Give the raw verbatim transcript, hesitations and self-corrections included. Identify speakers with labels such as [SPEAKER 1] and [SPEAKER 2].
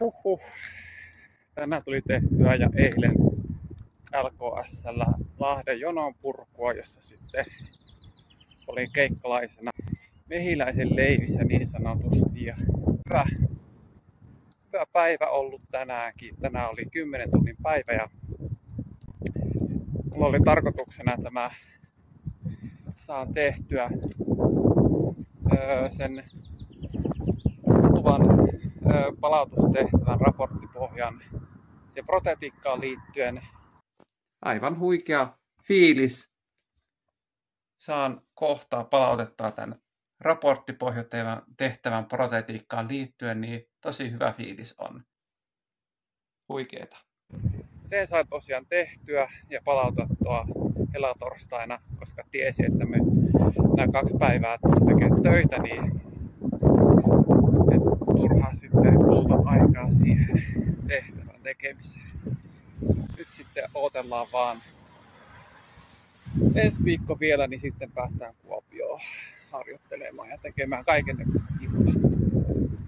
[SPEAKER 1] Huhhuh. Tänään tuli tehtyä ja eilen L K S:llä Lahden jonon purkua, jossa sitten olin keikkalaisena mehiläisen leivissä niin sanotusti. Ja hyvä, hyvä päivä ollut tänäänkin. Tänään oli kymmenen tunnin päivä ja mulla oli tarkoituksena tämä saan tehtyä öö, sen muuttuvan öö, palautustehtävän raporttipohjan ja protetiikkaan liittyen. Aivan huikea fiilis. Saan kohtaa palautetta tämän raporttipohjatehtävän tehtävän protetiikkaan liittyen, niin tosi hyvä fiilis on. Huikeeta. Sen sain tosiaan tehtyä ja palautettua helatorstaina, koska tiesi, että me nämä kaksi päivää tuossa tekee töitä, niin et turhaa sitten kuluta aikaa siihen tehtävän tekemiseen. Nyt sitten odotellaan vaan ensi viikko vielä, niin sitten päästään Kuopioon harjoittelemaan ja tekemään kaikennäköistä kivaa.